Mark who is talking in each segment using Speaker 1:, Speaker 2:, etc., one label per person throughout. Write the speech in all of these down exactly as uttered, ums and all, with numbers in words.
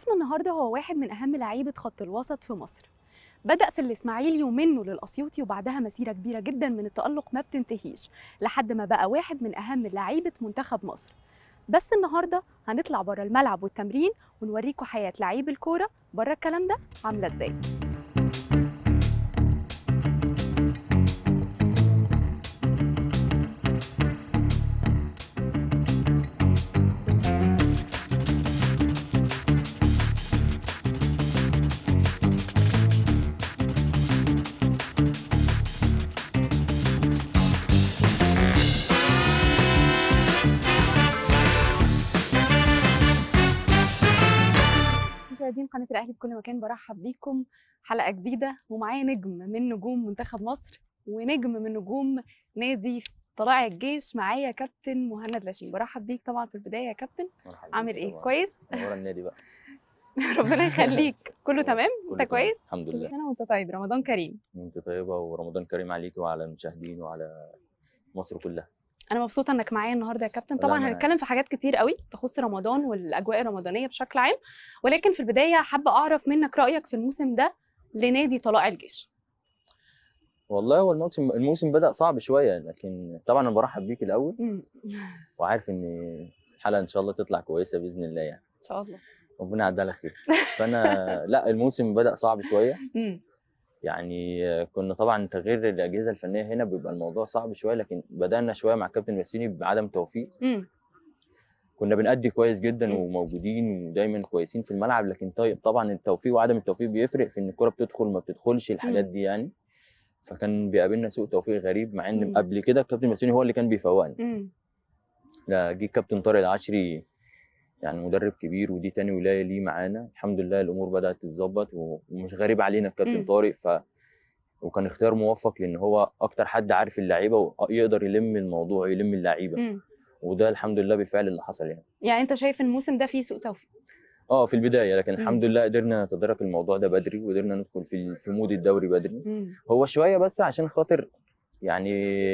Speaker 1: ضيفنا النهارده هو واحد من اهم لعيبه خط الوسط في مصر. بدأ في الاسماعيلي ومنه للاسيوطي، وبعدها مسيره كبيره جدا من التألق ما بتنتهيش لحد ما بقى واحد من اهم لعيبه منتخب مصر. بس النهارده هنطلع بره الملعب والتمرين ونوريكم حياه لعيب الكوره بره الكلام ده عامله ازاي. مشاهدين قناة الأهلي في كل مكان، برحب بيكم حلقة جديدة ومعايا نجم من نجوم منتخب مصر ونجم من نجوم نادي طلائع الجيش. معايا كابتن مهند لاشين. برحب بيك طبعا في البداية يا كابتن. عامل ايه؟
Speaker 2: طبعا.
Speaker 1: كويس؟
Speaker 2: منور النادي بقى.
Speaker 1: ربنا يخليك. كله تمام؟
Speaker 2: كله
Speaker 1: انت كويس؟
Speaker 2: الحمد
Speaker 1: كل
Speaker 2: لله.
Speaker 1: سنة وانت طيب، رمضان كريم.
Speaker 2: انت طيبه ورمضان كريم عليكي وعلى المشاهدين وعلى مصر كلها.
Speaker 1: انا مبسوطه انك معايا النهارده يا كابتن.
Speaker 2: لا،
Speaker 1: طبعا
Speaker 2: أنا-
Speaker 1: هنتكلم في حاجات كتير قوي تخص رمضان والاجواء الرمضانيه بشكل عام، ولكن في البدايه حابه اعرف منك رايك في الموسم ده لنادي طلائع الجيش.
Speaker 2: والله هو الموسم الموسم بدأ صعب شويه، لكن طبعا انا برحب بيك الاول
Speaker 1: امم
Speaker 2: وعارف ان الحلقه ان شاء الله تطلع كويسه باذن الله يعني.
Speaker 1: ان شاء الله.
Speaker 2: ربنا يعدها على خير. فانا لا الموسم بدأ صعب شويه،
Speaker 1: امم
Speaker 2: يعني كنا طبعا تغيير الاجهزه الفنيه هنا بيبقى الموضوع صعب شويه، لكن بدأنا شويه مع كابتن ياسيني بعدم توفيق.
Speaker 1: امم
Speaker 2: كنا بنأدي كويس جدا
Speaker 1: مم.
Speaker 2: وموجودين ودايما كويسين في الملعب، لكن طيب طبعا التوفيق وعدم التوفيق بيفرق في ان الكرة بتدخل ما بتدخلش الحاجات
Speaker 1: مم.
Speaker 2: دي يعني. فكان بيقابلنا سوء توفيق غريب، مع ان
Speaker 1: مم.
Speaker 2: قبل كده الكابتن مسيوني هو اللي كان بيفوقنا.
Speaker 1: امم
Speaker 2: لا، جه الكابتن طارق العشري، يعني مدرب كبير ودي تاني ولايه ليه معانا. الحمد لله الامور بدأت تتظبط ومش غريب علينا الكابتن
Speaker 1: مم.
Speaker 2: طارق، ف وكان اختيار موفق لان هو اكتر حد عارف اللعيبه ويقدر يلم الموضوع يلم اللعيبه،
Speaker 1: امم
Speaker 2: وده الحمد لله بالفعل اللي حصل يعني.
Speaker 1: يعني انت شايف الموسم ده فيه سوء توفيق؟
Speaker 2: اه في البدايه، لكن
Speaker 1: مم.
Speaker 2: الحمد لله قدرنا نتدارك الموضوع ده بدري وقدرنا ندخل في في مود الدوري بدري.
Speaker 1: امم
Speaker 2: هو شويه بس عشان خاطر يعني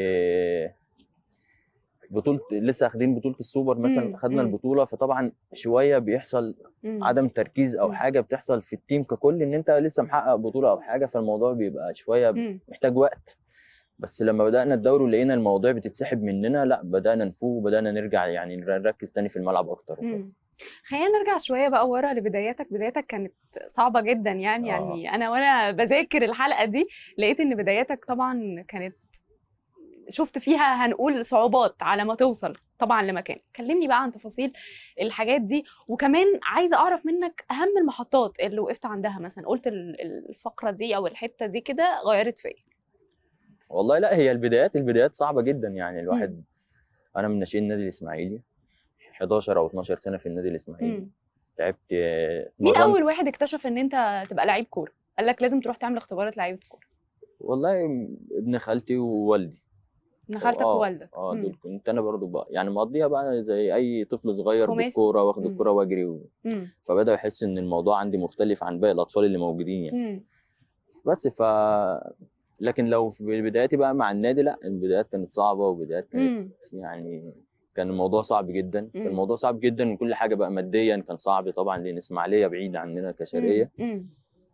Speaker 2: بطوله لسه اخدين بطوله السوبر
Speaker 1: مم.
Speaker 2: مثلا، خدنا
Speaker 1: مم.
Speaker 2: البطوله، فطبعا شويه بيحصل
Speaker 1: مم.
Speaker 2: عدم تركيز او
Speaker 1: مم.
Speaker 2: حاجه بتحصل في التيم ككل ان انت لسه محقق بطوله او حاجه، فالموضوع بيبقى شويه
Speaker 1: مم.
Speaker 2: محتاج وقت. بس لما بدانا الدوري ولقينا الموضوع بتتسحب مننا، لا بدانا نفوق وبدانا نرجع يعني نركز تاني في الملعب اكتر وكده.
Speaker 1: مم. خلينا نرجع شويه بقى ورا لبداياتك. بداياتك كانت صعبه جدا يعني
Speaker 2: آه.
Speaker 1: يعني انا وانا بذاكر الحلقه دي لقيت ان بداياتك طبعا كانت شفت فيها هنقول صعوبات على ما توصل طبعا لمكان. كلمني بقى عن تفاصيل الحاجات دي، وكمان عايزه اعرف منك اهم المحطات اللي وقفت عندها، مثلا قلت ال- الفقره دي او الحته دي كده غيرت فيا.
Speaker 2: والله لا، هي البدايات البدايات صعبه جدا يعني.
Speaker 1: مم.
Speaker 2: الواحد انا من ناشئين النادي الاسماعيلي، حداشر او اتناشر سنه في النادي الاسماعيلي.
Speaker 1: مم.
Speaker 2: لعبت
Speaker 1: مين
Speaker 2: اتمرنت.
Speaker 1: اول واحد اكتشف ان انت تبقى لعيب كوره؟ قال لك لازم تروح تعمل اختبارات لعيبه كوره؟
Speaker 2: والله ابن خالتي ووالدي.
Speaker 1: ابن خالتك
Speaker 2: اه
Speaker 1: ووالدك.
Speaker 2: اه
Speaker 1: مم.
Speaker 2: دول كنت انا برضو بقى يعني مقضيها بقى زي اي طفل صغير
Speaker 1: خماسي.
Speaker 2: بالكوره، واخد
Speaker 1: مم.
Speaker 2: الكوره واجري و...
Speaker 1: مم.
Speaker 2: فبدا يحس ان الموضوع عندي مختلف عن باقي الاطفال اللي موجودين يعني.
Speaker 1: مم.
Speaker 2: بس ف لكن لو في بداياتي بقى مع النادي، لا البدايات كانت صعبه وبدايات كانت
Speaker 1: مم.
Speaker 2: يعني كان الموضوع صعب جدا.
Speaker 1: مم.
Speaker 2: كان الموضوع صعب جدا وكل حاجه بقى ماديا كان صعب طبعا، لان اسماعيليه بعيد عننا
Speaker 1: مم.
Speaker 2: كشرقيه.
Speaker 1: مم.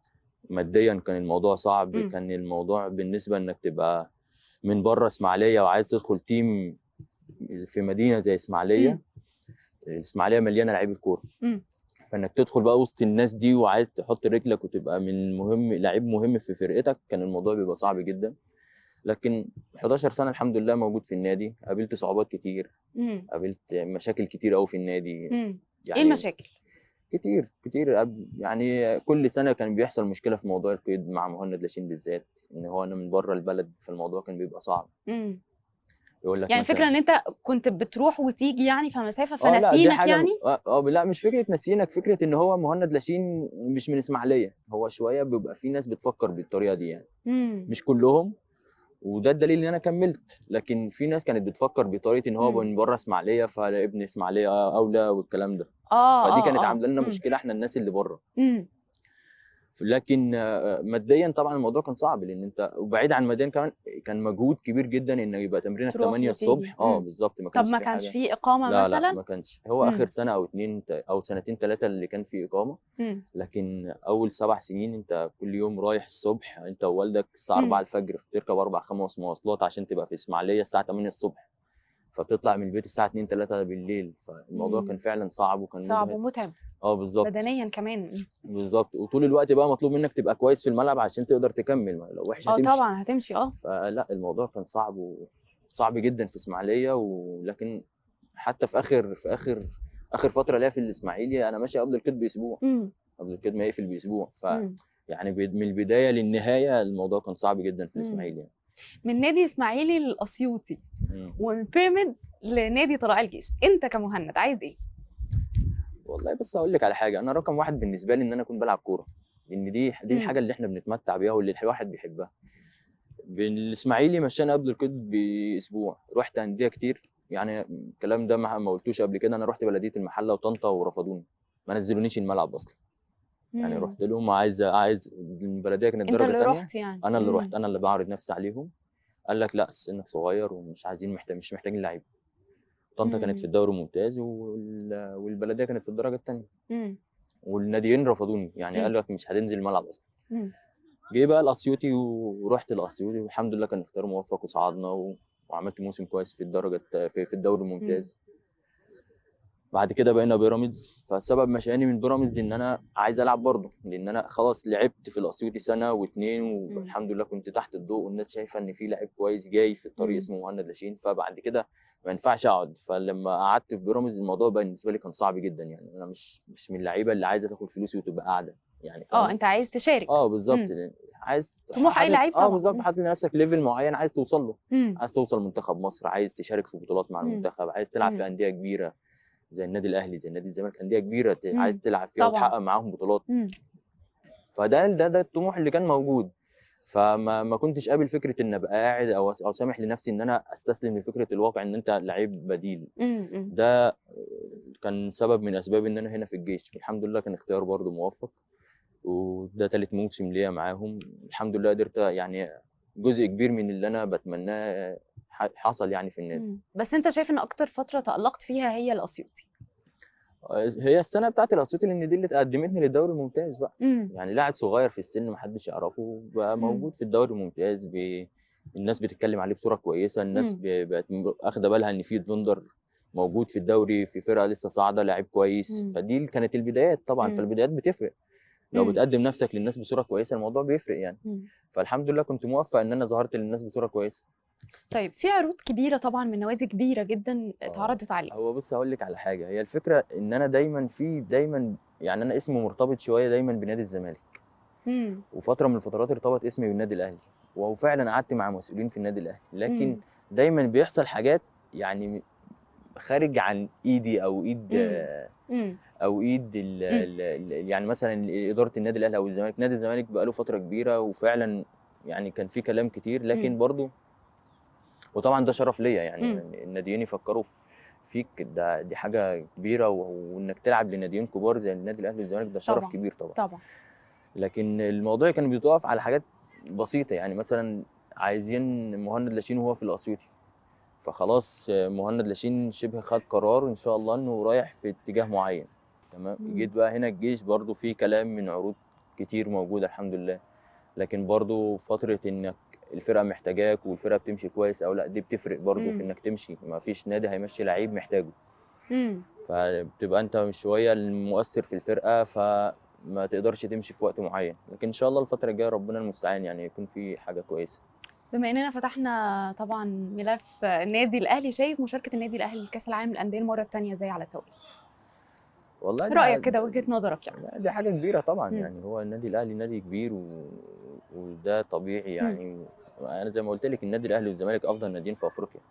Speaker 2: ماديا كان الموضوع صعب.
Speaker 1: مم.
Speaker 2: كان الموضوع بالنسبه انك تبقى من بره اسماعيليه وعايز تدخل تيم في مدينه زي اسماعيليه.
Speaker 1: مم.
Speaker 2: الاسماعيليه مليانه لعيبه كوره،
Speaker 1: مم.
Speaker 2: فانك تدخل بقى وسط الناس دي وعايز تحط رجلك وتبقى من مهم لعيب مهم في فرقتك، كان الموضوع بيبقى صعب جدا. لكن حداشر سنه الحمد لله موجود في النادي، قابلت صعوبات كتير،
Speaker 1: مم.
Speaker 2: قابلت مشاكل كتير قوي في النادي.
Speaker 1: مم.
Speaker 2: يعني
Speaker 1: ايه المشاكل؟
Speaker 2: كتير كتير قبل يعني كل سنه كان بيحصل مشكله في موضوع القيد مع مهند لاشين بالذات، ان هو انا من بره البلد، فالموضوع كان بيبقى صعب.
Speaker 1: مم.
Speaker 2: يقول لك
Speaker 1: يعني
Speaker 2: مثلا
Speaker 1: الفكره ان انت كنت بتروح وتيجي يعني فمسافه
Speaker 2: اه لا دي
Speaker 1: فنسينك
Speaker 2: حاجه
Speaker 1: يعني.
Speaker 2: اه آه، لا مش فكره نسينك، فكره ان هو مهند لاشين مش من اسماعيليه. هو شويه بيبقى في ناس بتفكر بالطريقه دي يعني،
Speaker 1: مم.
Speaker 2: مش كلهم، وده الدليل ان انا كملت. لكن في ناس كانت بتفكر بطريقه ان هو
Speaker 1: مم.
Speaker 2: من بره اسماعيليه فابن اسماعيليه اولى والكلام ده.
Speaker 1: اه
Speaker 2: فدي
Speaker 1: اه
Speaker 2: كانت
Speaker 1: اه
Speaker 2: عامله لنا
Speaker 1: مم.
Speaker 2: مشكله احنا الناس اللي بره.
Speaker 1: مم.
Speaker 2: لكن آه، ماديا طبعا الموضوع كان صعب، لان انت وبعيد عن ماديا كمان كان مجهود كبير جدا ان يبقى تمرينك
Speaker 1: تروح
Speaker 2: تمانية
Speaker 1: وتيجي.
Speaker 2: الصبح. اه
Speaker 1: امم
Speaker 2: بالظبط، ما
Speaker 1: طب
Speaker 2: كانش
Speaker 1: ما
Speaker 2: في
Speaker 1: كانش
Speaker 2: حاجه.
Speaker 1: فيه اقامه
Speaker 2: لا لا
Speaker 1: مثلا؟
Speaker 2: ما كانش، هو اخر
Speaker 1: امم
Speaker 2: سنه او اتنين ت- او سنتين ثلاثه اللي كان في اقامه.
Speaker 1: امم
Speaker 2: لكن اول سبع سنين انت كل يوم رايح الصبح، انت ووالدك الساعه اربعة
Speaker 1: امم
Speaker 2: الفجر، بتركب اربع خمس مواصلات عشان تبقى في اسماعيليه الساعه تمانية الصبح، فبتطلع من البيت الساعه اتنين تلاتة بالليل. فالموضوع كان
Speaker 1: امم
Speaker 2: فعلا صعب وكان
Speaker 1: صعب
Speaker 2: مجهد.
Speaker 1: ومتعب
Speaker 2: اه بالظبط.
Speaker 1: بدنيا كمان.
Speaker 2: بالظبط، وطول الوقت بقى مطلوب منك تبقى كويس في الملعب عشان تقدر تكمل، ما لو وحش
Speaker 1: اه
Speaker 2: هتمشي.
Speaker 1: طبعا هتمشي اه.
Speaker 2: فلا الموضوع كان صعب وصعب جدا في اسماعيليه. ولكن حتى في اخر في اخر اخر فتره ليا في الاسماعيلي انا ماشي قبل القيد باسبوع،
Speaker 1: امم
Speaker 2: قبل القيد ما يقفل باسبوع. ف
Speaker 1: امم
Speaker 2: يعني بي- من البدايه للنهايه الموضوع كان صعب جدا في
Speaker 1: امم
Speaker 2: الاسماعيلي يعني.
Speaker 1: من نادي اسماعيلي للاسيوطي
Speaker 2: مم.
Speaker 1: ومن بيراميدز لنادي طلائع الجيش، انت كمهند عايز ايه؟
Speaker 2: والله بس اقول لك على حاجه، انا رقم واحد بالنسبه لي ان انا اكون بلعب كوره، لان دي دي
Speaker 1: امم
Speaker 2: الحاجه اللي احنا بنتمتع بيها واللي الواحد بيحبها. بالاسماعيلي مشينا قبل القيد باسبوع، رحت انديه كتير يعني. الكلام ده ما ما قلتوش قبل كده، انا رحت بلديه المحله وطنطا ورفضوني، ما نزلونيش الملعب اصلا. يعني
Speaker 1: امم
Speaker 2: رحت لهم عايز عايز البلديه كانت
Speaker 1: انت
Speaker 2: درجه
Speaker 1: اللي
Speaker 2: تانية،
Speaker 1: رحت يعني.
Speaker 2: انا اللي رحت،
Speaker 1: امم
Speaker 2: انا اللي بعرض نفسي عليهم. قال لك لا سنك صغير ومش عايزين، محتاج مش محتاجين لعيبه. طنطا كانت في
Speaker 1: امم
Speaker 2: الدوري الممتاز وال... والبلديه كانت في الدرجه الثانيه،
Speaker 1: امم
Speaker 2: والناديين رفضوني، يعني قال
Speaker 1: امم
Speaker 2: لك مش هتنزل الملعب اصلا.
Speaker 1: امم
Speaker 2: جه بقى الاسيوطي ورحت الاسيوطي والحمد لله كان اختيار موفق وصعدنا و... وعملت موسم كويس في الدرجه الت- في, في الدوري
Speaker 1: امم
Speaker 2: الممتاز. بعد كده بقينا بيراميدز، فسبب مشاني من بيراميدز ان انا عايز العب برضه، لان انا خلاص لعبت في الاسيوطي سنه واتنين
Speaker 1: امم
Speaker 2: والحمد لله كنت تحت الضوء والناس شايفه ان في لاعب كويس جاي في الطريق
Speaker 1: امم
Speaker 2: اسمه مهند لاشين. فبعد كده ما ينفعش اقعد، فلما قعدت في بيراميدز الموضوع بقى بالنسبه لي كان صعب جدا. يعني انا مش مش من اللعيبه اللي عايزه تاخد فلوسي وتبقى قاعده، يعني
Speaker 1: اه
Speaker 2: فاهم.
Speaker 1: انت عايز تشارك.
Speaker 2: اه بالظبط،
Speaker 1: امم
Speaker 2: عايز
Speaker 1: طموح اي
Speaker 2: حاطط
Speaker 1: لعيب
Speaker 2: اه
Speaker 1: طبعا.
Speaker 2: بالظبط حاطط لنفسك ليفل معين عايز توصل له.
Speaker 1: امم
Speaker 2: عايز توصل منتخب مصر، عايز تشارك في بطولات مع
Speaker 1: امم
Speaker 2: المنتخب، عايز تلعب في
Speaker 1: امم
Speaker 2: انديه كبيره زي النادي الاهلي زي نادي الزمالك، انديه كبيره ت- عايز
Speaker 1: امم
Speaker 2: تلعب فيها
Speaker 1: طبعا.
Speaker 2: وتحقق معاهم بطولات.
Speaker 1: امم
Speaker 2: فده ده ده الطموح اللي كان موجود. فما ما كنتش قابل فكره ان ابقى قاعد او او سامح لنفسي ان انا استسلم لفكره الواقع ان انت لعيب بديل.
Speaker 1: امم
Speaker 2: ده كان سبب من اسباب ان انا هنا في الجيش. الحمد لله كان اختيار برضو موفق، وده تالت موسم ليا معاهم. الحمد لله قدرت يعني جزء كبير من اللي انا بتمناه ح- حصل يعني في النادي.
Speaker 1: امم بس انت شايف ان اكتر فتره تألقت فيها هي الاسيوطي؟
Speaker 2: هي السنه بتاعت الاسيوطي لان دي اللي قدمتني للدوري الممتاز بقى.
Speaker 1: امم
Speaker 2: يعني لاعب صغير في السن محدش يعرفه بقى
Speaker 1: امم
Speaker 2: موجود في الدوري الممتاز ب... الناس بتتكلم عليه بصوره كويسه، الناس
Speaker 1: امم
Speaker 2: ب- بقت م- اخده بالها ان في ديفندر موجود في الدوري في فرقه لسه صاعده لاعب كويس.
Speaker 1: امم
Speaker 2: فدي كانت البدايات طبعا،
Speaker 1: امم
Speaker 2: فالبدايات بتفرق. لو
Speaker 1: امم
Speaker 2: بتقدم نفسك للناس بصوره كويسه الموضوع بيفرق يعني.
Speaker 1: امم
Speaker 2: فالحمد لله كنت موفق ان انا ظهرت للناس بصوره كويسه.
Speaker 1: طيب في عروض كبيره طبعا من نوادي كبيره جدا
Speaker 2: اه
Speaker 1: اتعرضت عليك.
Speaker 2: هو بص هقول لك على حاجه، هي الفكره ان انا دايما في دايما يعني انا اسمي مرتبط شويه دايما بنادي الزمالك،
Speaker 1: امم
Speaker 2: وفتره من الفترات ارتبط اسمي بالنادي الاهلي، وفعلا قعدت مع مسؤولين في النادي الاهلي. لكن
Speaker 1: امم
Speaker 2: دايما بيحصل حاجات يعني خارج عن ايدي او ايد
Speaker 1: امم امم
Speaker 2: او ايد ال ال ال- يعني مثلا اداره النادي الاهلي او الزمالك. نادي الزمالك بقاله فتره كبيره وفعلا يعني كان في كلام كتير،
Speaker 1: امم
Speaker 2: لكن برضو وطبعا ده شرف ليا يعني
Speaker 1: امم
Speaker 2: إن الناديين يفكروا في- فيك، ده دي حاجه كبيره، و- وانك تلعب لناديين كبار زي النادي الاهلي والزمالك ده شرف
Speaker 1: طبعا
Speaker 2: كبير طبعا.
Speaker 1: طبعا.
Speaker 2: لكن الموضوع كان بيتوقف على حاجات بسيطه، يعني مثلا عايزين مهند لاشين وهو في الاسيوطي، فخلاص مهند لاشين شبه خد قرار ان شاء الله انه رايح في اتجاه معين. تمام، جيت
Speaker 1: امم
Speaker 2: بقى هنا الجيش برضو في كلام من عروض كتير موجوده الحمد لله، لكن برضو فتره انك الفرقه محتاجاك والفرقه بتمشي كويس او لا دي بتفرق برضو في
Speaker 1: امم
Speaker 2: انك تمشي. ما فيش نادي هيمشي لعيب محتاجه،
Speaker 1: امم
Speaker 2: فبتبقى انت شويه المؤثر في الفرقه فما تقدرش تمشي في وقت معين. لكن ان شاء الله الفتره الجايه ربنا المستعان يعني يكون في حاجه كويسه.
Speaker 1: بما اننا فتحنا طبعا ملف النادي الاهلي، شايف مشاركه النادي الاهلي لكاس العالم للانديه المره الثانيه زي على التوالي؟
Speaker 2: والله دي
Speaker 1: رايك
Speaker 2: ح-
Speaker 1: كده، وجهه نظرك يعني.
Speaker 2: لا، دي حاجه كبيره طبعا.
Speaker 1: امم
Speaker 2: يعني هو النادي الاهلي نادي كبير و... وده طبيعي
Speaker 1: امم
Speaker 2: يعني. انا زي ما قلت لك النادي الاهلي والزمالك افضل ناديين في افريقيا،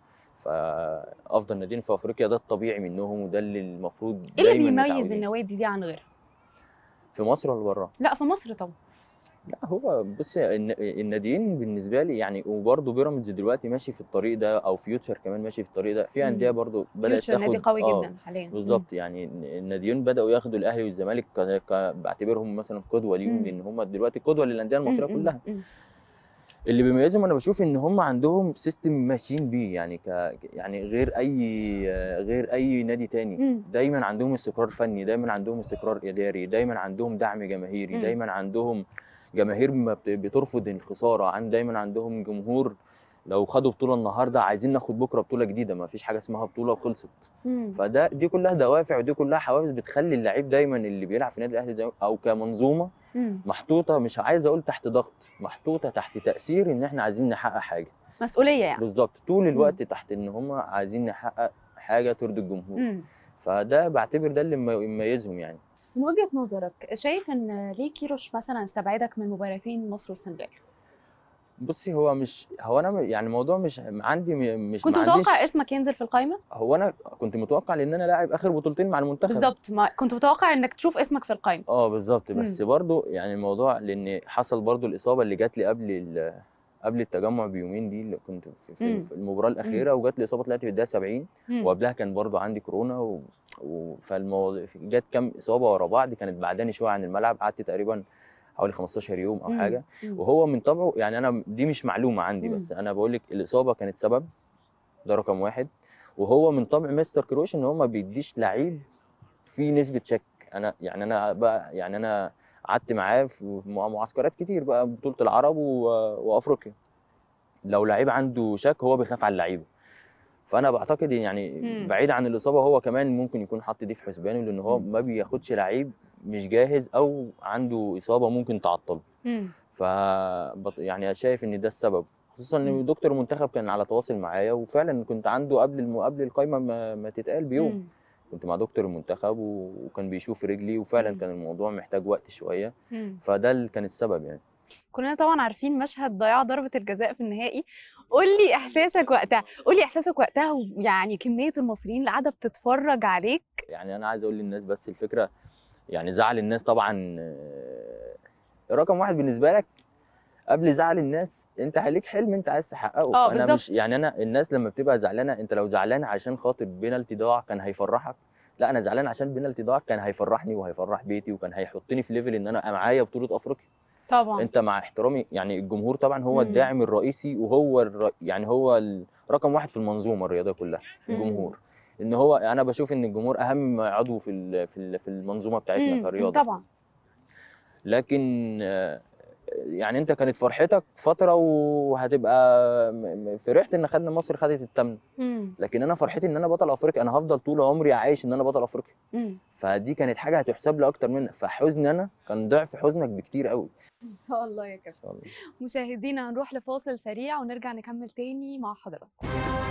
Speaker 2: فافضل ناديين في افريقيا ده الطبيعي منهم، وده اللي المفروض
Speaker 1: ايه اللي
Speaker 2: دايما
Speaker 1: بيميز
Speaker 2: متعودين.
Speaker 1: النوادي دي عن غيرها؟
Speaker 2: في مصر ولا بره؟
Speaker 1: لا في مصر طبعا.
Speaker 2: لا هو بصي الن- الناديين بالنسبه لي يعني، وبرضه بيراميدز دلوقتي ماشي في الطريق ده، او فيوتشر كمان ماشي في الطريق ده، في انديه
Speaker 1: امم
Speaker 2: برضه بدات
Speaker 1: فيوتشر نادي
Speaker 2: تاخد
Speaker 1: قوي
Speaker 2: اه
Speaker 1: جدا حاليا. امم
Speaker 2: بالظبط. يعني الناديين بداوا ياخدوا الاهلي والزمالك ك... ك... بعتبرهم مثلا قدوه ليهم،
Speaker 1: امم
Speaker 2: لان هم دلوقتي قدوه للانديه المصريه
Speaker 1: امم
Speaker 2: كلها.
Speaker 1: امم
Speaker 2: اللي بيميزهم انا بشوف ان هم عندهم سيستم ماشيين بيه، يعني ك يعني غير اي غير اي نادي تاني.
Speaker 1: امم
Speaker 2: دايما عندهم استقرار فني، دايما عندهم استقرار اداري، دايما عندهم دعم جماهيري،
Speaker 1: امم
Speaker 2: دايما عندهم جماهير ما بت- بترفض الخساره، عن دايما عندهم جمهور لو خدوا بطوله النهارده عايزين ناخد بكره بطوله جديده، ما فيش حاجه اسمها بطوله وخلصت.
Speaker 1: امم
Speaker 2: فده دي كلها دوافع، ودي كلها حوافز بتخلي اللعيب دايما اللي بيلعب في نادي الاهلي زي او كمنظومه
Speaker 1: امم
Speaker 2: محطوطه، مش عايز اقول تحت ضغط، محطوطه تحت تأثير ان احنا عايزين نحقق حاجه.
Speaker 1: مسؤوليه يعني.
Speaker 2: بالظبط، طول
Speaker 1: امم
Speaker 2: الوقت تحت ان هم عايزين نحقق حاجه ترضي الجمهور.
Speaker 1: امم
Speaker 2: فده بعتبر ده اللي مم- يميزهم يعني.
Speaker 1: من وجهة نظرك شايف ان ليه كيروش مثلا استبعدك من مباراتين مصر والسنغال؟
Speaker 2: بصي هو مش هو انا يعني الموضوع مش عندي، م- مش ما
Speaker 1: كنت متوقع
Speaker 2: عنديش.
Speaker 1: اسمك ينزل في القائمة؟
Speaker 2: هو انا كنت متوقع لان انا لاعب اخر بطولتين مع المنتخب.
Speaker 1: بالظبط، ما كنت متوقع انك تشوف اسمك في القائمة.
Speaker 2: اه بالظبط،
Speaker 1: امم
Speaker 2: بس برضو يعني الموضوع لان حصل برضو الاصابه اللي جات لي قبل ال- قبل التجمع بيومين دي، اللي كنت في في
Speaker 1: امم
Speaker 2: في المباراه
Speaker 1: امم
Speaker 2: الاخيره، وجات لي اصابه طلعت في الدقيقه سبعين.
Speaker 1: امم
Speaker 2: وقبلها كان برضو عندي كورونا و... و... فالموضوع جات كام اصابه ورا بعض، كانت بعداني شويه عن الملعب، قعدت تقريبا حوالي خمستاشر يوم او
Speaker 1: امم
Speaker 2: حاجه. وهو من طبعه يعني انا دي مش معلومه عندي،
Speaker 1: امم
Speaker 2: بس انا بقول لك الاصابه كانت سبب، ده رقم واحد. وهو من طبع مستر كروش ان هو ما بيديش لعيب في نسبه شك. انا يعني انا بقى يعني انا قعدت معاه في مع- معسكرات كتير بقى، بطوله العرب و... وافريقيا. لو لعيب عنده شك هو بيخاف على اللعيبه. فانا بعتقد يعني
Speaker 1: امم
Speaker 2: بعيد عن الاصابه، هو كمان ممكن يكون حاط دي في حسبانه، لان هو
Speaker 1: امم
Speaker 2: ما بياخدش لعيب مش جاهز او عنده اصابه ممكن تعطله.
Speaker 1: امم
Speaker 2: ف يعني شايف ان ده السبب، خصوصا ان دكتور المنتخب كان على تواصل معايا، وفعلا كنت عنده قبل الم... قبل القايمه ما... ما تتقال بيوم.
Speaker 1: امم
Speaker 2: كنت مع دكتور المنتخب و... وكان بيشوف رجلي، وفعلا
Speaker 1: امم
Speaker 2: كان الموضوع محتاج وقت شويه.
Speaker 1: امم
Speaker 2: فده اللي كان السبب يعني.
Speaker 1: كلنا طبعا عارفين مشهد ضياع ضربة الجزاء في النهائي. قول لي احساسك وقتها، قول لي احساسك وقتها، ويعني كمية المصريين اللي قاعدة بتتفرج عليك.
Speaker 2: يعني انا عايز اقول للناس بس الفكره، يعني زعل الناس طبعا آه، رقم واحد بالنسبه لك قبل زعل الناس، انت عليك حلم انت عايز تحققه.
Speaker 1: اه
Speaker 2: فانا مش
Speaker 1: بالظبط.
Speaker 2: يعني انا الناس لما بتبقى زعلانه، انت لو زعلان عشان خاطر بينالتي ضاع كان هيفرحك، لا انا زعلان عشان بينالتي ضاع كان هيفرحني وهيفرح بيتي، وكان هيحطني في ليفل ان انا معايا بطوله افريقيا.
Speaker 1: طبعا.
Speaker 2: انت مع احترامي يعني الجمهور طبعا هو
Speaker 1: امم
Speaker 2: الداعم الرئيسي، وهو الر... يعني هو ال- رقم واحد في المنظومه الرياضيه كلها،
Speaker 1: امم
Speaker 2: الجمهور. ان هو انا بشوف ان الجمهور اهم عضو في ال- في ال- في المنظومه بتاعتنا
Speaker 1: امم
Speaker 2: كرياضه.
Speaker 1: طبعا.
Speaker 2: لكن آه، يعني انت كانت فرحتك فتره وهتبقى م- م- فرحت ان خدنا مصر خدت الثامنه.
Speaker 1: امم
Speaker 2: لكن انا فرحتي ان انا بطل افريقيا، انا هفضل طول عمري عايش ان انا بطل افريقيا.
Speaker 1: امم
Speaker 2: فدي كانت حاجه هتحسب لي اكتر منها، فحزني انا كان ضعف حزنك بكتير قوي.
Speaker 1: ان شاء الله يا
Speaker 2: ان
Speaker 1: كابتن.
Speaker 2: شاء الله.
Speaker 1: مشاهدينا هنروح لفاصل سريع ونرجع نكمل تاني مع حضراتكم.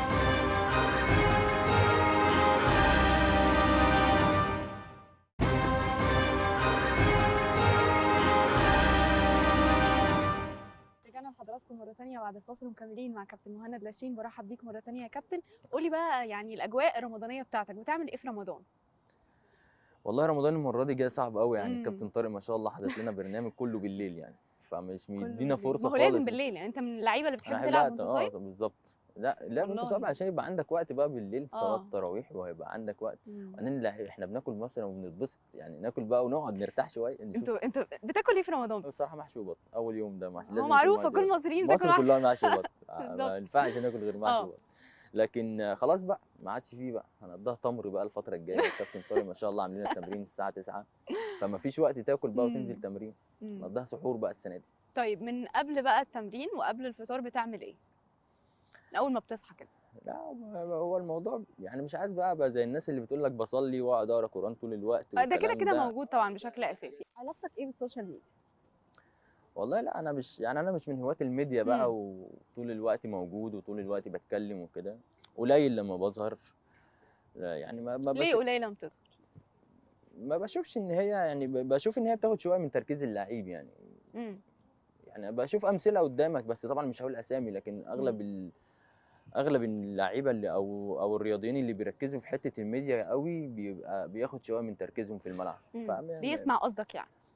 Speaker 1: رجعنا لحضراتكم مرة تانية بعد الفاصل ومكملين مع كابتن مهند لاشين. برحب بيك مرة تانية يا كابتن. قولي بقى يعني الأجواء الرمضانية بتاعتك بتعمل إيه في رمضان؟
Speaker 2: والله رمضان المره دي جاي صعب قوي، يعني
Speaker 1: امم
Speaker 2: الكابتن طارق ما شاء الله حاطط لنا برنامج كله بالليل يعني، فمش
Speaker 1: كله
Speaker 2: مدينا
Speaker 1: بالليل، ما
Speaker 2: فرصه
Speaker 1: هو لازم
Speaker 2: خالص.
Speaker 1: بالليل، يعني أنت من اللعيبة اللي
Speaker 2: انا
Speaker 1: بتحب
Speaker 2: احب
Speaker 1: تلعب
Speaker 2: لا
Speaker 1: وأنت
Speaker 2: اه
Speaker 1: صايم؟
Speaker 2: بالظبط. لا لا وانت صعب
Speaker 1: والله.
Speaker 2: عشان يبقى عندك وقت بقى بالليل صلاه
Speaker 1: اه.
Speaker 2: التراويح، وهيبقى عندك وقت.
Speaker 1: امم
Speaker 2: بعدين لا، احنا بناكل مثلا وبنتبسط، يعني ناكل بقى ونقعد نرتاح شويه نشوف.
Speaker 1: انتوا انتوا بتاكل ايه في رمضان؟
Speaker 2: بصراحه محشي بط اول يوم ده، محشي
Speaker 1: هو
Speaker 2: لازم يكون
Speaker 1: معروفة
Speaker 2: محشي
Speaker 1: كل
Speaker 2: بط.
Speaker 1: المصريين بتاكل
Speaker 2: مصر
Speaker 1: محشي.
Speaker 2: كلها محشي بط
Speaker 1: بالظبط.
Speaker 2: ما ينفعش ناكل غير محشي
Speaker 1: اه.
Speaker 2: بط. لكن آه، خلاص بقى ما عادش فيه بقى، هنقضيها تمر بقى الفتره الجايه. الكابتن طارق ما شاء الله عاملين لنا تمرين الساعه تسعة، فما فيش وقت تاكل بقى وتنزل
Speaker 1: امم
Speaker 2: تمرين.
Speaker 1: امم
Speaker 2: نقضيها سحور بقى السنه دي.
Speaker 1: طيب من قبل بقى التمرين وقبل الفطار بتعمل ايه؟ من أول ما بتصحى كده.
Speaker 2: لا هو الموضوع يعني مش عايز بقى ابقى زي الناس اللي بتقول لك بصلي واقعد اقرا قران طول الوقت
Speaker 1: آه، ده كده
Speaker 2: والكلام
Speaker 1: كده
Speaker 2: ده.
Speaker 1: موجود طبعا بشكل أساسي. علاقتك ايه بالسوشيال ميديا؟
Speaker 2: والله لا انا مش يعني انا مش من هواة الميديا بقى،
Speaker 1: امم
Speaker 2: وطول الوقت موجود وطول الوقت بتكلم وكده. قليل لما بظهر. لا يعني ما ما
Speaker 1: ليه
Speaker 2: بش
Speaker 1: قليلة لما بتظهر؟
Speaker 2: ما بشوفش ان هي يعني ب- بشوف ان هي بتاخد شويه من تركيز اللعيب يعني.
Speaker 1: امم
Speaker 2: يعني بشوف امثله قدامك، بس طبعا مش هقول اسامي، لكن
Speaker 1: امم
Speaker 2: اغلب ال... اغلب اللعيبه اللي او او الرياضيين اللي بيركزوا في حته الميديا قوي بيبقى بياخد شويه من تركيزهم في الملعب. ف
Speaker 1: امم بيسمع قصدك يعني.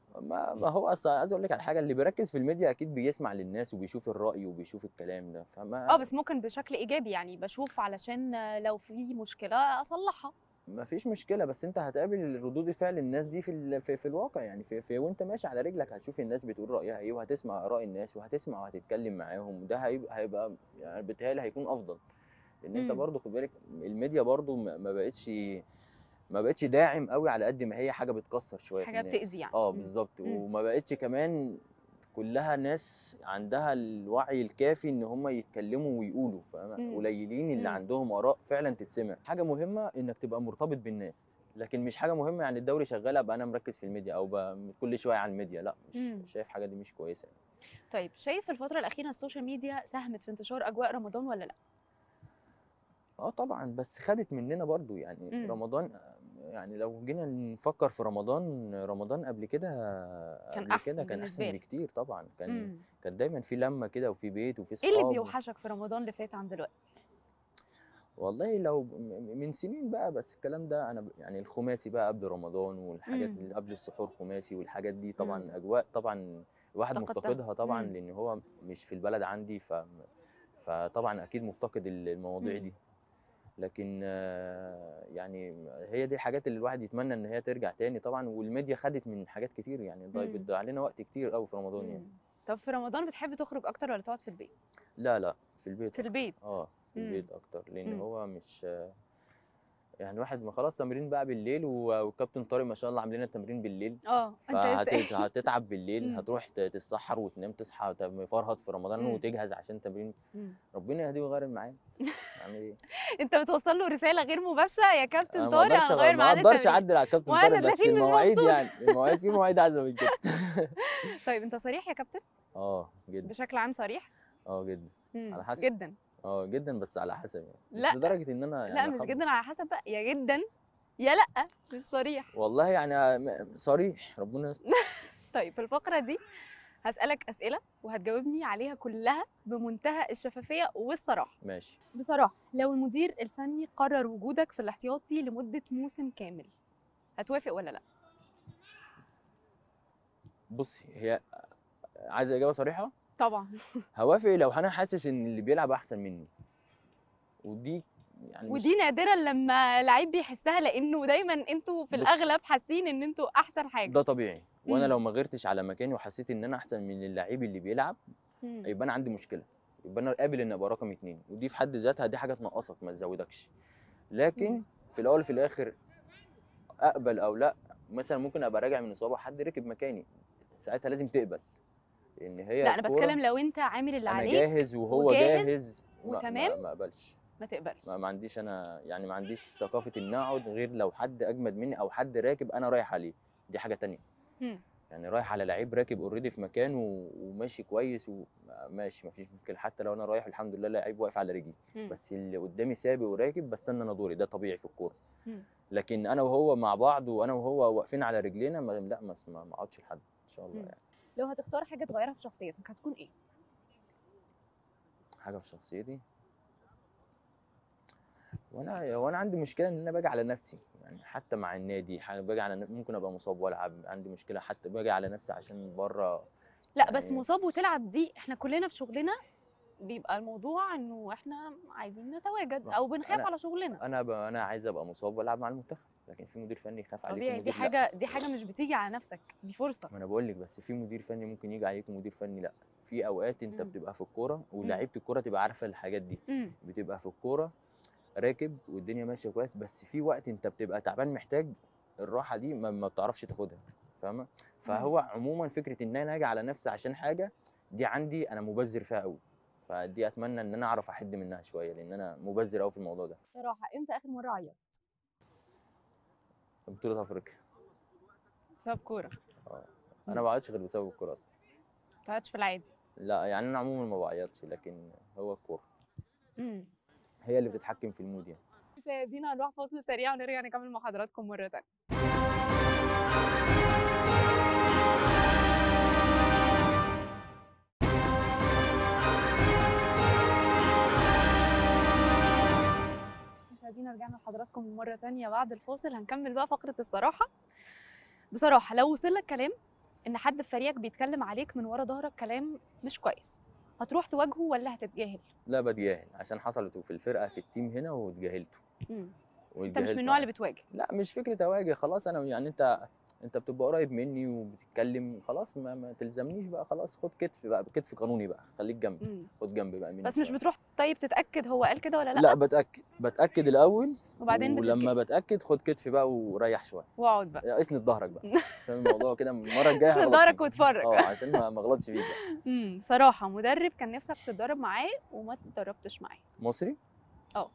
Speaker 2: ما ما هو اصل عايز اقول لك على حاجه، اللي بيركز في الميديا اكيد بيسمع للناس وبيشوف الراي وبيشوف الكلام ده،
Speaker 1: اه
Speaker 2: فما
Speaker 1: بس ممكن بشكل ايجابي، يعني بشوف علشان لو في مشكله اصلحها.
Speaker 2: ما فيش مشكله، بس انت هتقابل ردود فعل الناس دي في ال... في, في الواقع، يعني في, في وانت ماشي على رجلك هتشوف الناس بتقول رايها ايه، وهتسمع اراء الناس وهتسمع وهتتكلم معاهم، ده هيبقى هيبقى يعني بيتهيألي هيكون افضل. لان انت
Speaker 1: امم
Speaker 2: برضو خد بالك الميديا برضو ما ما بقتش ما بقتش داعم قوي على قد ما هي حاجه بتكسر شويه في
Speaker 1: حاجه بتاذي
Speaker 2: الناس.
Speaker 1: يعني.
Speaker 2: اه
Speaker 1: امم
Speaker 2: بالظبط،
Speaker 1: امم
Speaker 2: وما بقتش كمان كلها ناس عندها الوعي الكافي ان هم يتكلموا ويقولوا، فاهمة؟
Speaker 1: امم
Speaker 2: قليلين اللي
Speaker 1: امم
Speaker 2: عندهم اراء فعلا تتسمع. حاجه مهمه انك تبقى مرتبط بالناس، لكن مش حاجه مهمه يعني الدوري شغال ابقى انا مركز في الميديا او ب- كل شويه على الميديا، لا مش
Speaker 1: امم
Speaker 2: شايف حاجه دي مش كويسه.
Speaker 1: طيب شايف الفتره الاخيره السوشيال ميديا ساهمت في انتشار اجواء رمضان ولا لا؟
Speaker 2: اه طبعا، بس خدت مننا برضو يعني
Speaker 1: امم
Speaker 2: رمضان. يعني لو جينا نفكر في رمضان، رمضان قبل كده
Speaker 1: كان
Speaker 2: قبل كده
Speaker 1: احسن
Speaker 2: كان
Speaker 1: بالنسبه
Speaker 2: احسن
Speaker 1: لك.
Speaker 2: بكتير طبعا. كان
Speaker 1: امم
Speaker 2: كان دايما في لمه كده وفي بيت وفي
Speaker 1: ايه اللي
Speaker 2: صحاب.
Speaker 1: بيوحشك في رمضان اللي فات عن دلوقتي؟
Speaker 2: والله لو م- من سنين بقى، بس الكلام ده انا ب- يعني الخماسي بقى قبل رمضان، والحاجات
Speaker 1: امم
Speaker 2: اللي قبل السحور خماسي، والحاجات دي
Speaker 1: امم
Speaker 2: طبعا اجواء طبعا الواحد
Speaker 1: افتقدتها.
Speaker 2: مفتقدها طبعا،
Speaker 1: امم
Speaker 2: لان هو مش في البلد عندي، ف فطبعا اكيد مفتقد ال- المواضيع
Speaker 1: امم
Speaker 2: دي. لكن آه، يعني هي دي الحاجات اللي الواحد يتمنى ان هي ترجع تاني طبعا. والميديا خدت من حاجات كتير، يعني ضايع
Speaker 1: امم
Speaker 2: بتضيع علينا وقت كتير قوي في رمضان يعني.
Speaker 1: امم طب في رمضان بتحب تخرج اكتر ولا تقعد في البيت؟
Speaker 2: لا لا، في البيت
Speaker 1: في
Speaker 2: اكتر.
Speaker 1: البيت.
Speaker 2: اه في
Speaker 1: امم
Speaker 2: البيت اكتر، لان
Speaker 1: امم
Speaker 2: هو مش يعني الواحد ما خلاص تمرين بقى بالليل، و- والكابتن طارق ما شاء الله عاملين لنا التمرين بالليل،
Speaker 1: اه انت لسه قايل.
Speaker 2: فهتتعب بالليل،
Speaker 1: امم
Speaker 2: هتروح ت- تتسحر وتنام تصحى ت- مفرهد في رمضان
Speaker 1: امم
Speaker 2: وتجهز عشان تمرين.
Speaker 1: امم
Speaker 2: ربنا يهديه ويغير الميعاد. اعمل ايه؟
Speaker 1: انت بتوصل له رساله غير مباشره يا كابتن
Speaker 2: انا ما
Speaker 1: طارق
Speaker 2: اقدرش أغ-
Speaker 1: هنغير
Speaker 2: ما
Speaker 1: ميعاد
Speaker 2: اقدرش
Speaker 1: التمرين،
Speaker 2: اعدل على الكابتن طارق،
Speaker 1: وانا
Speaker 2: بس
Speaker 1: دلوقتي مش
Speaker 2: المواعيد
Speaker 1: مبسوط.
Speaker 2: يعني المواعيد في مواعيد اعزم من كده.
Speaker 1: طيب انت صريح يا كابتن؟
Speaker 2: اه جدا.
Speaker 1: بشكل عام صريح؟
Speaker 2: اه جدا.
Speaker 1: امم
Speaker 2: على حسب.
Speaker 1: جدا.
Speaker 2: اه جدا بس على حسب، يعني مش
Speaker 1: لا
Speaker 2: لدرجه ان انا
Speaker 1: لا
Speaker 2: يعني
Speaker 1: مش
Speaker 2: اخبط.
Speaker 1: جدا، على حسب بقى، يا جدا يا لا مش صريح.
Speaker 2: والله يعني م- صريح، ربنا يستر.
Speaker 1: طيب في الفقره دي هسألك أسئلة وهتجاوبني عليها كلها بمنتهى الشفافية والصراحة.
Speaker 2: ماشي.
Speaker 1: بصراحة لو المدير الفني قرر وجودك في الاحتياطي لمدة موسم كامل هتوافق ولا لا؟
Speaker 2: بصي، هي عايزه اجابه صريحه.
Speaker 1: طبعا.
Speaker 2: هوافق لو انا حاسس ان اللي بيلعب احسن مني، ودي يعني مش.
Speaker 1: ودي نادرا لما لعيب بيحسها، لانه دايما انتوا في
Speaker 2: بص،
Speaker 1: الاغلب حاسين ان انتوا احسن
Speaker 2: ده
Speaker 1: حاجة.
Speaker 2: طبيعي، وانا
Speaker 1: امم
Speaker 2: لو ما غيرتش على مكاني وحسيت ان انا احسن من اللعيب اللي بيلعب،
Speaker 1: امم
Speaker 2: يبقى انا عندي مشكله، يبقى انا قابل ان ابقى رقم اتنين، ودي في حد ذاتها دي حاجه تنقصك ما تزودكش. لكن في الاول وفي الاخر اقبل او لا، مثلا ممكن ابقى راجع من اصابه حد ركب مكاني، ساعتها لازم تقبل، لان هي
Speaker 1: لا انا
Speaker 2: الكوره.
Speaker 1: بتكلم لو انت عامل اللي
Speaker 2: انا
Speaker 1: عليك
Speaker 2: جاهز وهو
Speaker 1: وجاهز
Speaker 2: جاهز، ما
Speaker 1: وتمام
Speaker 2: ما ما اقبلش.
Speaker 1: ما تقبلش.
Speaker 2: ما, ما عنديش انا يعني ما عنديش ثقافه ان اقعد غير لو حد اجمد مني او حد راكب انا رايح عليه، دي حاجه تانية.
Speaker 1: امم
Speaker 2: يعني رايح على لعيب راكب اوريدي في مكانه و- وماشي كويس وماشي، ما فيش مشكله، حتى لو انا رايح الحمد لله لعيب واقف على رجلي،
Speaker 1: امم
Speaker 2: بس اللي قدامي سابق وراكب بستنى انا دوري، ده طبيعي في الكوره.
Speaker 1: امم
Speaker 2: لكن انا وهو مع بعض وانا وهو واقفين على رجلينا، ما لا ما ما ما اقعدش لحد ان شاء الله
Speaker 1: امم
Speaker 2: يعني.
Speaker 1: لو هتختار حاجة تغيرها في شخصيتك هتكون ايه؟
Speaker 2: حاجه في شخصيتي، وانا وانا عندي مشكله ان انا باجي على نفسي، يعني حتى مع النادي ح- باجي على ن- ممكن ابقى مصاب والعب، عندي مشكله حتى باجي على نفسي عشان بره
Speaker 1: لا بس
Speaker 2: يعني.
Speaker 1: مصاب وتلعب دي احنا كلنا في شغلنا بيبقى الموضوع انه احنا عايزين نتواجد
Speaker 2: ما-
Speaker 1: او بنخاف
Speaker 2: انا
Speaker 1: على شغلنا.
Speaker 2: انا ب... انا عايز ابقى مصاب والعب مع المنتخب، لكن في مدير فني يخاف عليك
Speaker 1: طبيعي، دي
Speaker 2: ومدير لا.
Speaker 1: حاجة دي حاجة مش بتيجي على نفسك، دي فرصة.
Speaker 2: ما انا بقول لك، بس في مدير فني ممكن يجي عليك ومدير فني لا. في اوقات انت
Speaker 1: امم
Speaker 2: بتبقى في الكوره،
Speaker 1: امم
Speaker 2: ولاعيبه الكوره تبقى عارفه الحاجات دي،
Speaker 1: امم
Speaker 2: بتبقى في الكوره راكب والدنيا ماشيه كويس، بس في وقت انت بتبقى تعبان محتاج الراحه دي، ما, ما بتعرفش تاخدها، فاهمه؟
Speaker 1: امم
Speaker 2: فهو عموما فكره ان انا اجي على نفسي عشان حاجه، دي عندي انا مبذر فيها قوي، فدي اتمنى ان انا اعرف احد منها شويه، لان انا مبذر قوي في الموضوع ده.
Speaker 1: بصراحة امتى اخر مرة عيطت
Speaker 2: بطوله افريقيا.
Speaker 1: بسبب كورة؟
Speaker 2: اه. انا
Speaker 1: امم
Speaker 2: ما بعيطش غير بسبب الكوره اصلا.
Speaker 1: ما بتقعدش في العادي؟
Speaker 2: لا يعني انا عموما ما بعيطش، لكن هو الكوره
Speaker 1: امم
Speaker 2: هي اللي بتتحكم في المود يعني.
Speaker 1: مشاهدينا هنروح فاصل سريع ونرجع نكمل مع حضراتكم مرة تانية. مشاهدينا رجعنا لحضراتكم مرة تانية بعد الفاصل، هنكمل بقى فقرة الصراحة. بصراحة لو وصل لك كلام ان حد في فريقك بيتكلم عليك من ورا ظهرك كلام مش كويس، هتروح تواجهه ولا هتتجاهل؟
Speaker 2: لا بتجاهل، عشان حصلت في الفرقه في التيم هنا واتجاهلته.
Speaker 1: امم انت مش من
Speaker 2: واتجاهلته
Speaker 1: النوع اللي
Speaker 2: عادي.
Speaker 1: بتواجه.
Speaker 2: لا مش فكره اواجه، خلاص انا يعني انت انت بتبقى قريب مني وبتتكلم، خلاص ما, ما تلزمنيش بقى، خلاص خد كتف بقى، كتف قانوني بقى، خليك جنبي.
Speaker 1: امم
Speaker 2: خد جنبي بقى مني
Speaker 1: بس مش
Speaker 2: شويه.
Speaker 1: بتروح طيب تتاكد هو قال كده ولا لا؟
Speaker 2: لا بتاكد، بتاكد الاول،
Speaker 1: وبعدين
Speaker 2: ولما
Speaker 1: بتتجاهل
Speaker 2: بتاكد خد كتف بقى وريح شويه.
Speaker 1: واقعد بقى.
Speaker 2: اسند ظهرك بقى، عشان الموضوع كده المره الجايه
Speaker 1: اسند
Speaker 2: هغلط
Speaker 1: ظهرك
Speaker 2: فيك.
Speaker 1: واتفرج.
Speaker 2: اه عشان ما ما اغلطش فيك بقى.
Speaker 1: امم صراحه مدرب كان نفسك تتدرب معاه وما تتدربتش معاه؟
Speaker 2: مصري؟
Speaker 1: اه.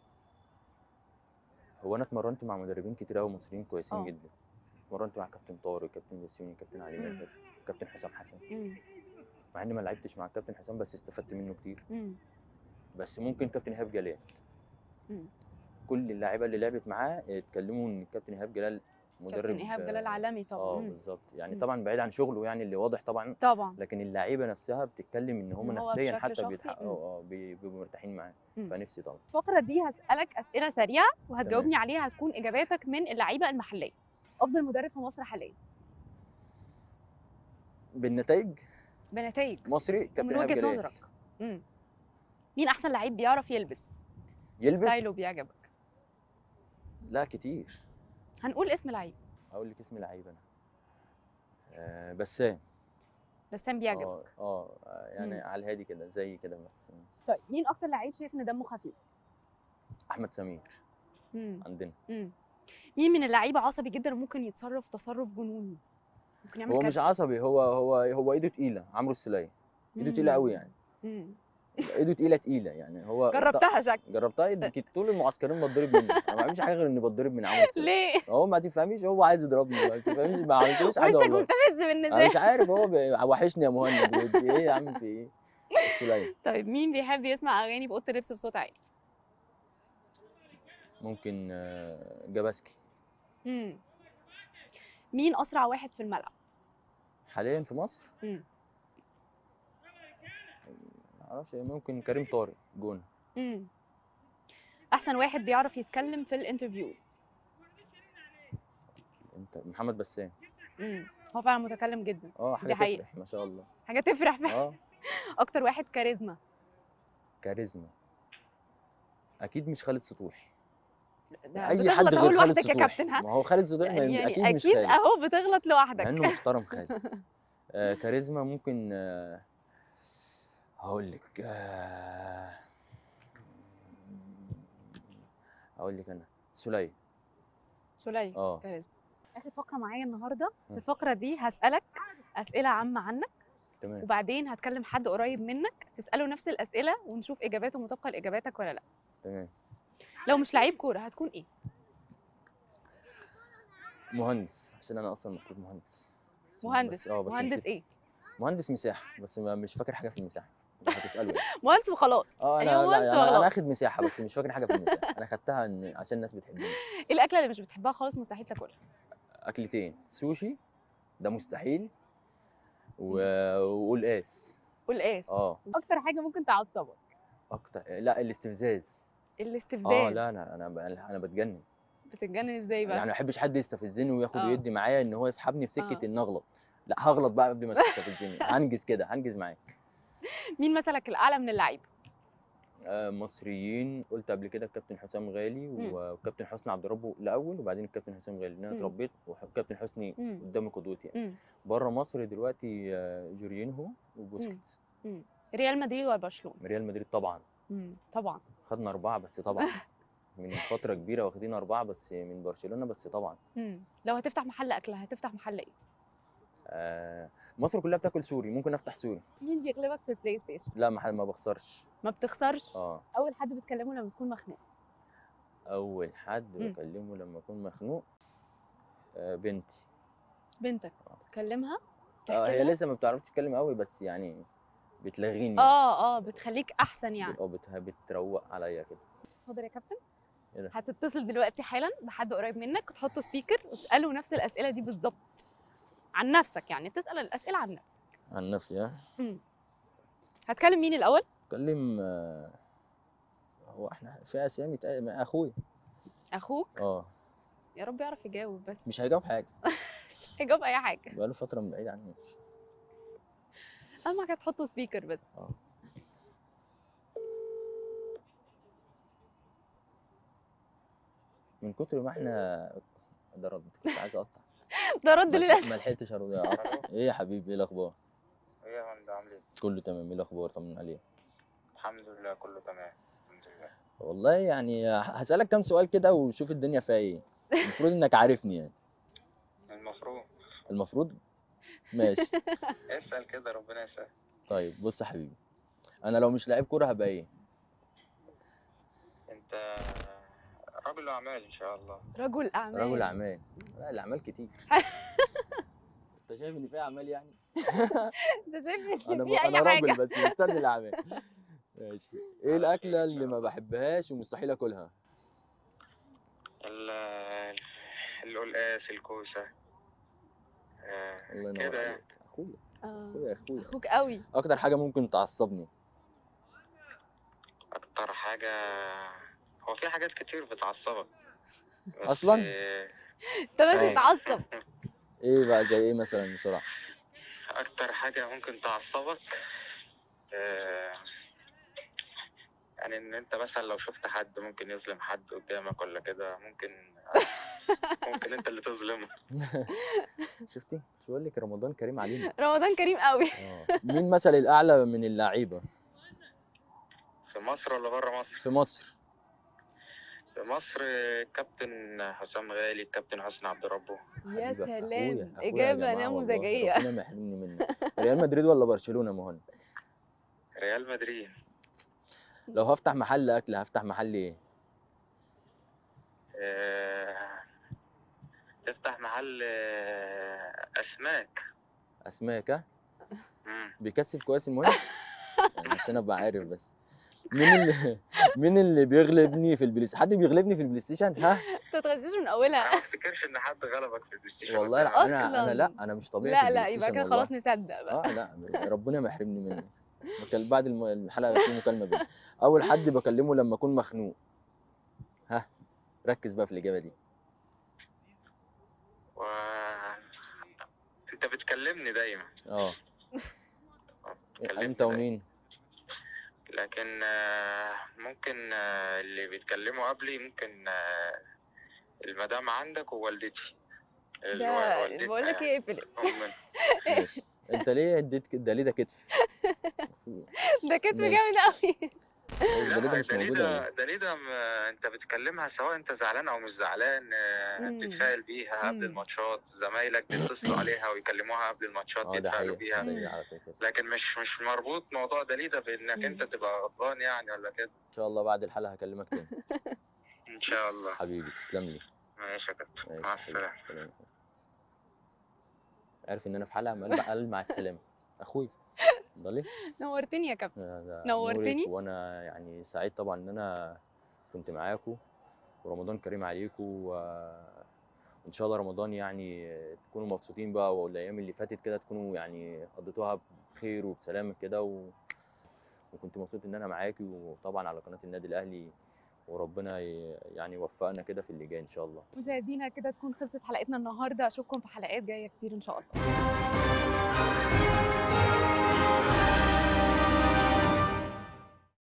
Speaker 2: هو انا اتمرنت مع مدربين كتير قوي مصريين كويسين
Speaker 1: اه.
Speaker 2: جدا. اتمرنت مع كابتن طارق، كابتن ياسين، كابتن علي
Speaker 1: مم.
Speaker 2: ماهر، كابتن حسام حسن.
Speaker 1: امم
Speaker 2: مع اني ما لعبتش مع الكابتن حسام بس استفدت منه كتير.
Speaker 1: امم
Speaker 2: بس ممكن كابتن ايهاب جلال،
Speaker 1: امم
Speaker 2: كل اللاعيبه اللي لعبت معاه اتكلموا ان الكابتن ايهاب جلال مدرب.
Speaker 1: كابتن ايهاب جلال عالمي طبعا.
Speaker 2: اه
Speaker 1: مم.
Speaker 2: بالظبط، يعني
Speaker 1: مم.
Speaker 2: طبعا بعيد عن شغله يعني اللي واضح طبعا،
Speaker 1: طبعا.
Speaker 2: لكن اللعيبه نفسها بتتكلم ان هم
Speaker 1: إن هو
Speaker 2: نفسيا
Speaker 1: بشكل
Speaker 2: حتى
Speaker 1: شخصي.
Speaker 2: بيتحققوا،
Speaker 1: مم.
Speaker 2: اه بي- بيبقوا مرتاحين معاه.
Speaker 1: مم.
Speaker 2: فنفسي طبعا.
Speaker 1: الفقرة دي هسألك أسئلة سريعة وهتجاوبني عليها، هتكون إجاباتك من اللعيبة المحلية. أفضل مدرب في مصر حاليا
Speaker 2: بالنتائج
Speaker 1: بنتائج
Speaker 2: مصري كابتن
Speaker 1: ومن
Speaker 2: ايهاب
Speaker 1: وجهة
Speaker 2: جلال.
Speaker 1: نظرك. مم. مين أحسن لعيب بيعرف يلبس؟
Speaker 2: يلبس؟
Speaker 1: ستايله بيعجبك؟
Speaker 2: لا كتير.
Speaker 1: هنقول اسم لعيب.
Speaker 2: اقول لك اسم لعيب انا. آه بسام.
Speaker 1: بسام
Speaker 2: اه
Speaker 1: بيعجبك؟
Speaker 2: اه يعني
Speaker 1: مم.
Speaker 2: على الهادي كده زي كده بس.
Speaker 1: طيب مين أكتر لعيب شايف إن دمه خفيف؟
Speaker 2: احمد سمير
Speaker 1: مم.
Speaker 2: عندنا.
Speaker 1: مم. مين من اللعيبة عصبي جدا وممكن يتصرف تصرف جنوني؟ ممكن يعمل
Speaker 2: هو مش
Speaker 1: كارثة.
Speaker 2: عصبي، هو هو هو ايده تقيله، عمرو السولية. ايده تقيله قوي يعني.
Speaker 1: مم.
Speaker 2: ايده تقيله تقيله يعني هو.
Speaker 1: جربتها شكل.
Speaker 2: جربتها، كنت طول المعسكرين بتضرب منه، انا ما بعملش حاجه غير اني بتضرب من عمرو السولية.
Speaker 1: ليه؟
Speaker 2: هو ما تفهميش، هو عايز يضربني ما تفهميش، ما عملتلوش حاجه
Speaker 1: وشك
Speaker 2: والله.
Speaker 1: مستفز
Speaker 2: انا
Speaker 1: بالنسبة.
Speaker 2: مش عارف، هو بي- وحشني يا مهند ودي ايه يا عم في ايه. السولية.
Speaker 1: طيب مين بيحب يسمع أغاني في أوضة اللبس بصوت عالي؟
Speaker 2: ممكن آه، جاباسكي.
Speaker 1: مم. مين أسرع واحد في الملعب؟
Speaker 2: حاليا في مصر
Speaker 1: مم.
Speaker 2: ما اعرفش، ممكن كريم طارق جون.
Speaker 1: مم. أحسن واحد بيعرف يتكلم في الانترفيوز؟
Speaker 2: انت محمد بسام.
Speaker 1: مم. هو فعلا متكلم جدا.
Speaker 2: اه حاجه
Speaker 1: دي حقيقة.
Speaker 2: تفرح ما شاء الله.
Speaker 1: حاجة تفرح فعلا.
Speaker 2: اه
Speaker 1: أكتر واحد كاريزما؟
Speaker 2: كاريزما اكيد مش خالد سطوحي.
Speaker 1: ده
Speaker 2: اي حد
Speaker 1: بتغلط أهو
Speaker 2: غير خالد
Speaker 1: لوحدك يا
Speaker 2: سطوحي،
Speaker 1: كابتن. ها
Speaker 2: ما هو خالد سطوحي ما
Speaker 1: يعني,
Speaker 2: يم-
Speaker 1: يعني
Speaker 2: اكيد مش
Speaker 1: أكيد
Speaker 2: خالد،
Speaker 1: أهو بتغلط
Speaker 2: مع
Speaker 1: لوحدك.
Speaker 2: انه محترم خالد. آه كاريزما ممكن آه هقول لك آه هقول لك انا سولية.
Speaker 1: سليم
Speaker 2: اه
Speaker 1: كاريزما. آخر فقرة معايا النهاردة، في
Speaker 2: م.
Speaker 1: الفقرة دي هسألك أسئلة عامة عنك،
Speaker 2: تمام
Speaker 1: وبعدين هتكلم حد قريب منك تسأله نفس الأسئلة ونشوف إجاباته مطابقة لإجاباتك ولا لأ.
Speaker 2: تمام.
Speaker 1: لو مش لعيب كورة هتكون إيه؟
Speaker 2: مهندس، عشان انا اصلا المفروض مهندس. بس-
Speaker 1: مهندس.
Speaker 2: بس اه بس
Speaker 1: مهندس
Speaker 2: نسيت.
Speaker 1: إيه؟
Speaker 2: مهندس مساحه، بس ما مش فاكر حاجه في المساحه. هتساله يعني.
Speaker 1: مهندس وخلاص.
Speaker 2: اه انا
Speaker 1: أيوه
Speaker 2: لا
Speaker 1: مهندس
Speaker 2: انا انا
Speaker 1: وخلاص.
Speaker 2: اخد مساحه بس مش فاكر حاجه في المساحه، انا خدتها إن عشان الناس بتحبني.
Speaker 1: إيه الأكلة اللي مش بتحبها خالص مستحيل تاكلها؟
Speaker 2: اكلتين، سوشي ده مستحيل و...
Speaker 1: مم.
Speaker 2: والقاس.
Speaker 1: والقاس.
Speaker 2: اه
Speaker 1: أكتر حاجة ممكن تعصبك؟
Speaker 2: اكتر لا الاستفزاز. اه
Speaker 1: الاستفزاز.
Speaker 2: لا انا انا ب- انا بتجنن.
Speaker 1: بتتجنن إزاي بقى؟
Speaker 2: يعني ما بحبش حد يستفزني وياخد
Speaker 1: اه
Speaker 2: ويدي معايا ان هو يسحبني في سكه
Speaker 1: اه
Speaker 2: ان اغلط. لا هغلط بقى قبل ما تستفزني، هنجز كده هنجز معاك.
Speaker 1: مين مثلك الأعلى من اللعيبة؟
Speaker 2: آه مصريين قلت قبل كده الكابتن حسام غالي
Speaker 1: مم.
Speaker 2: والكابتن حسني عبد ربه الاول وبعدين الكابتن حسام غالي، لان انا
Speaker 1: مم.
Speaker 2: اتربيت والكابتن حسني
Speaker 1: مم.
Speaker 2: قدامي قدوتي يعني.
Speaker 1: مم.
Speaker 2: بره مصر دلوقتي آه، جورينهو
Speaker 1: مم.
Speaker 2: وبوسكيتس.
Speaker 1: مم. ريال مدريد ولا برشلونة؟
Speaker 2: ريال مدريد طبعا.
Speaker 1: مم. طبعا.
Speaker 2: خدنا اربعه بس طبعا. من فتره كبيره واخدين اربعه بس من برشلونه بس طبعا.
Speaker 1: مم. لو هتفتح محل أكل هتفتح محل إيه؟
Speaker 2: آه مصر كلها بتاكل سوري، ممكن افتح سوري.
Speaker 1: مين بيغلبك في البلاي ستيشن؟
Speaker 2: لا ما ما بخسرش.
Speaker 1: ما بتخسرش؟
Speaker 2: اه
Speaker 1: أول حد بتكلمه لما تكون مخنوق؟
Speaker 2: اول حد
Speaker 1: مم.
Speaker 2: بكلمه لما اكون مخنوق آه بنتي.
Speaker 1: بنتك
Speaker 2: اه
Speaker 1: تكلمها؟
Speaker 2: آه،
Speaker 1: تحكي
Speaker 2: هي
Speaker 1: لها؟
Speaker 2: لسه ما بتعرفش تتكلم قوي بس يعني بتلغيني يعني.
Speaker 1: اه اه بتخليك أحسن يعني.
Speaker 2: بت- اه بت- بتروق عليا كده.
Speaker 1: اتفضل يا كابتن.
Speaker 2: ايه ده؟
Speaker 1: هتتصل دلوقتي حالا بحد قريب منك وتحطه سبيكر وتسأله نفس الأسئلة دي بالظبط عن نفسك، يعني تسأل الأسئلة عن نفسك.
Speaker 2: عن نفسي ها.
Speaker 1: مم. هتكلم مين الأول؟
Speaker 2: اتكلم آه، هو احنا في اسامي تق- مع اخويا.
Speaker 1: أخوك؟
Speaker 2: اه
Speaker 1: يا رب يعرف يجاوب بس.
Speaker 2: مش هيجاوب حاجه.
Speaker 1: اجاوب اي حاجه،
Speaker 2: بقاله فتره من بعيد عني.
Speaker 1: اهم حاجه تحطوا سبيكر بس.
Speaker 2: اه من كتر ما احنا ده رد كنت عايز اقطع.
Speaker 1: ده رد
Speaker 2: ما لحق-
Speaker 1: للاسف.
Speaker 2: ما لحقتش ارد اقطع. ايه يا حبيبي، ايه الاخبار؟
Speaker 3: ايه يا هند عامل ايه؟
Speaker 2: كله تمام. ايه الاخبار؟ طمن عليك.
Speaker 3: الحمد لله كله تمام الحمد لله.
Speaker 2: والله يعني هسألك كام سؤال كده وشوف الدنيا فيها ايه. المفروض انك عارفني يعني.
Speaker 3: المفروض
Speaker 2: المفروض ماشي.
Speaker 3: اسأل كده ربنا يسهل.
Speaker 2: طيب بص يا حبيبي، انا لو مش لعيب كوره هبقى ايه؟
Speaker 3: انت رجل اعمال ان شاء الله.
Speaker 1: رجل اعمال.
Speaker 2: رجل اعمال. لا الاعمال كتير. انت شايف ان في اعمال يعني؟
Speaker 1: انت شايف
Speaker 2: انا
Speaker 1: ان
Speaker 2: ب...
Speaker 1: في اي
Speaker 2: انا راجل
Speaker 1: حاجه؟
Speaker 2: بس مستني الاعمال. ماشي. ايه الاكله اللي ما بحبهاش ومستحيل اكلها؟
Speaker 3: ال- القلقاس الكوسة آه،
Speaker 2: الله ينور
Speaker 3: كده يعني.
Speaker 2: عليك اخويا.
Speaker 1: آه،
Speaker 2: اخويا اخويا.
Speaker 1: اخوك قوي.
Speaker 2: اكتر حاجه ممكن تعصبني؟
Speaker 3: اكتر حاجة هو في حاجات كتير بتعصبك بس
Speaker 2: أصلاً؟
Speaker 3: آه،
Speaker 1: انت مش
Speaker 2: آه.
Speaker 1: متعصب.
Speaker 2: ايه بقى زي ايه مثلا بسرعه؟
Speaker 3: اكتر حاجة ممكن تعصبك آه، يعني ان انت مثلا لو شفت حد ممكن يظلم حد قدامك ولا كده ممكن ممكن انت اللي تظلمه.
Speaker 2: شفتي؟ مش بقول لك رمضان كريم علينا.
Speaker 1: رمضان كريم قوي.
Speaker 2: اه مين مثل الاعلى من اللعيبه
Speaker 3: في مصر ولا بره مصر؟
Speaker 2: في مصر؟
Speaker 3: في مصر الكابتن حسام غالي، الكابتن حسني عبد ربه.
Speaker 1: يا
Speaker 2: حبيبي،
Speaker 1: سلام،
Speaker 2: أخويا- أخويا يا
Speaker 1: اجابه
Speaker 2: جماعة والله،
Speaker 1: نموذجيه.
Speaker 2: ربنا ما يحرمني منك. ريال مدريد ولا برشلونه يا مهند؟
Speaker 3: ريال مدريد.
Speaker 2: لو هفتح محل اكل هفتح محل ايه؟
Speaker 3: آه، تفتح محل آه، أسماك.
Speaker 2: اسماك. ها؟
Speaker 3: مم.
Speaker 2: بيكسب كويس المهم؟ يعني عشان ابقى عارف بس. مين اللي مين اللي بيغلبني في البلاي ستيشن؟ حد بيغلبني في البلاي ستيشن؟ ها؟
Speaker 1: انت تغشش من
Speaker 3: أنا
Speaker 1: اولها.
Speaker 3: ما افتكرش إن حد غلبك في البلاي ستيشن
Speaker 2: والله
Speaker 3: قبل
Speaker 2: لا،
Speaker 3: كده.
Speaker 2: انا انا
Speaker 1: أصلاً.
Speaker 2: لا انا مش طبيعي في
Speaker 1: لا
Speaker 2: البلاي
Speaker 1: لا يبقى
Speaker 2: ستيشن
Speaker 1: كده
Speaker 2: والله.
Speaker 1: خلاص نصدق بقى.
Speaker 2: اه لا ربنا ما يحرمني منه. مكال- بعد الم- الحلقه في مكالمه بيني. اول حد بكلمه لما اكون مخنوق. ها؟ ركز بقى في الاجابه دي.
Speaker 3: و... أنت بتكلمني دايما.
Speaker 2: اه
Speaker 3: بتكلمني
Speaker 2: انت
Speaker 3: دايما.
Speaker 2: ومين؟
Speaker 3: لكن آه، ممكن آه، اللي بيتكلموا قبلي ممكن آه، المدام عندك ووالدتي. اللي هو
Speaker 1: ده
Speaker 3: والدتنا
Speaker 1: بقول لك
Speaker 3: يعني.
Speaker 1: ايه، اقفل.
Speaker 3: أمنا.
Speaker 2: ماشي. انت ليه اديت كده؟ ده ليه ده كتف؟
Speaker 1: ده كتف
Speaker 2: ماشي.
Speaker 1: جامد قوي.
Speaker 2: ده ليه ده
Speaker 3: لا
Speaker 2: مش
Speaker 3: ده ليه
Speaker 2: موجوده ولا
Speaker 3: ده
Speaker 2: ايه؟
Speaker 3: ده ليه ده م- انت بتكلمها سواء انت زعلان او مش زعلان آه،
Speaker 1: مم.
Speaker 3: بتتفائل بيها قبل
Speaker 1: مم.
Speaker 3: الماتشات، زمايلك بيتصلوا عليها ويكلموها قبل الماتشات
Speaker 2: اه ده
Speaker 3: بيتفائلوا
Speaker 2: حقيقة،
Speaker 3: بيها.
Speaker 2: ده على فكرة.
Speaker 3: لكن مش مش مربوط موضوع ده ليه ده بانك انت
Speaker 1: مم.
Speaker 3: تبقى غضبان يعني ولا كده.
Speaker 2: ان شاء الله بعد الحلقة هكلمك تاني.
Speaker 3: ان شاء الله.
Speaker 2: حبيبي تسلم لي.
Speaker 3: ماشي يا كابتن
Speaker 2: ماشي
Speaker 3: مع
Speaker 2: يا حبيبي.
Speaker 3: السلامة.
Speaker 2: سلام. عارف ان انا في حلقة قال قال مع السلامة اخوي. ضلي.
Speaker 1: نورتني يا كابتن.
Speaker 2: ده
Speaker 1: نورتني.
Speaker 2: نورك، وانا يعني سعيد طبعا ان انا كنت معاكم، ورمضان كريم عليكم، وان شاء الله رمضان يعني تكونوا مبسوطين بقى، والايام اللي فاتت كده تكونوا يعني قضيتوها بخير وبسلامة كده و... وكنت مبسوط ان انا معاكي، وطبعا على قناة النادي الاهلي، وربنا ي- يعني يوفقنا كده في اللي جاي ان شاء الله.
Speaker 1: مشاهدينا كده تكون خلصت حلقتنا النهارده، اشوفكم في حلقات جايه كتير ان شاء الله.